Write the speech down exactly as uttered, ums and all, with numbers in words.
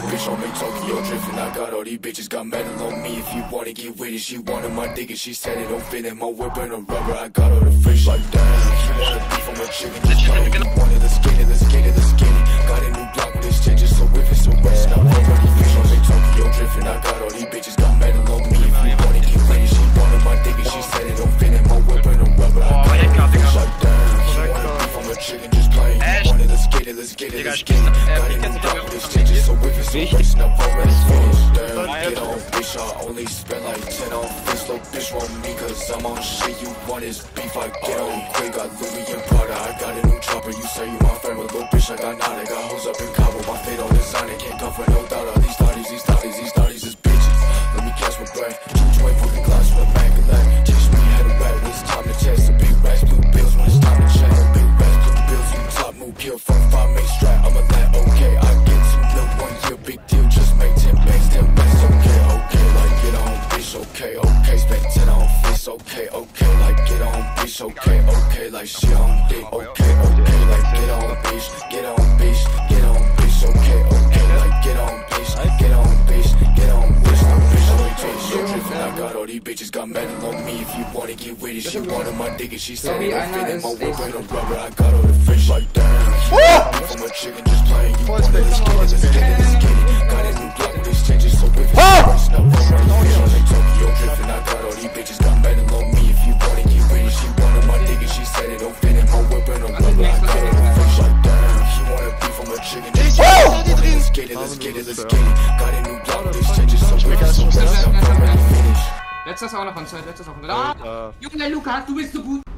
bitch on me Tokyo drifting. I got all these bitches got metal on me. If you wanna get with it, she wanted my dick and she said it don't fit in my whip and a rubber. I got all the fish like damn. She wanna beef on my chicken, just playing. You wanted the skinny, the skinny, the skinny. Got a new block with this changes, so if it's a waste, now I'm ready. Fish on me Tokyo drifting. I got all these bitches got metal on me. If you wanna get with it, she wanted my dick and she said it don't fit in my whip and a rubber. I got all the fish like damn. She wanna beef on my chicken, just playing. You wanted the skinny, the skinny, the skinny. Got a new block with this changes, so if it's a waste, now I'm ready. Finish damn. Get on, bitch. I only spend like ten on this. Little bitch want me cause I'm on shit. You want is beef, I get on quick. Got Louis and Prada, I got a new chopper. You say you my friend, but little bitch I got nada. Got hoes up in Cabo, my fate on design. It can't come for no doubt. All these thotties, these thotties, these thotties is bitches. Let me catch my breath. Two twenty fucking glass with a Mac and that. Teach me how to rap when it's time to chase. The big rats, blue bills when it's time to check. Big rats, blue bills, you top move, kill, fuck, five, make strap. I'm a lad, okay. I get two mil one year, big deal. Just make ten banks, ten banks, okay, okay. Like get on, bitch, okay, okay. Spend ten on fish, okay, okay. Like get on, bitch, okay, okay. Like she on dick, okay, okay. Like get on, bitch, get on, bitch, get on, bitch, okay, okay. Like get on, bitch, get on, bitch, get on, bitch, no bitch, no bitch. Yo, drippin', I got all these bitches got metal on me. If you wanna get with it, she wanted my dick and she said it don't fit in my whip and a rubber. I got all the fish like damn. From a chicken just playing. You wanted the skinny, the skinny, the skinny. Got a new block with this changes, so if it's first, now I'm ready. Fish on me Tokyo drippin'. I got all these bitches got metal on me. If you wanna get with it, she wanted my dick and she said it don't fit in my whip and a rubber. I got all the fish like damn. She wanna beef from a chicken just playing. You wanted the skinny, the skinny, the skinny. Got a new block with this changes, so if it's first, now I'm ready. Finish. Letztes auch noch von Zeit, letztes auch von Zeit. Ah, Junge Lukas, du bist so gut.